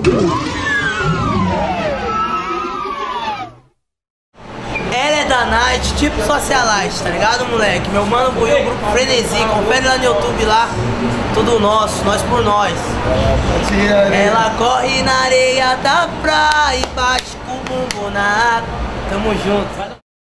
Ela é da night, tipo socialite, tá ligado, moleque? Meu mano Buiu, o grupo Frenesi, confere lá no YouTube lá. Tudo nosso, nós por nós. Ela corre na areia da praia e bate com o bumbum na água. Tamo junto.